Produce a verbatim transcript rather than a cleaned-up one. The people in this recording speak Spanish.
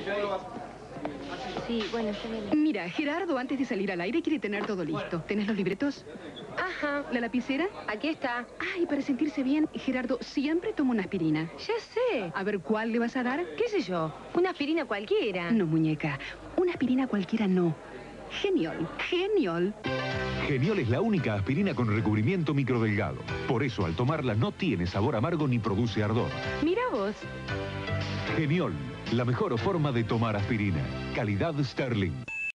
Sí, bueno, está bien. Mira, Gerardo antes de salir al aire quiere tener todo listo. ¿Tenés los libretos? Ajá. ¿La lapicera? Aquí está. Ay, para sentirse bien, Gerardo siempre toma una aspirina. Ya sé. A ver, ¿cuál le vas a dar? ¿Qué sé yo? Una aspirina cualquiera. No, muñeca. Una aspirina cualquiera no. Geniol. Geniol. Geniol es la única aspirina con recubrimiento microdelgado. Por eso, al tomarla, no tiene sabor amargo ni produce ardor. Mira vos. Geniol, la mejor forma de tomar aspirina. Calidad Sterling.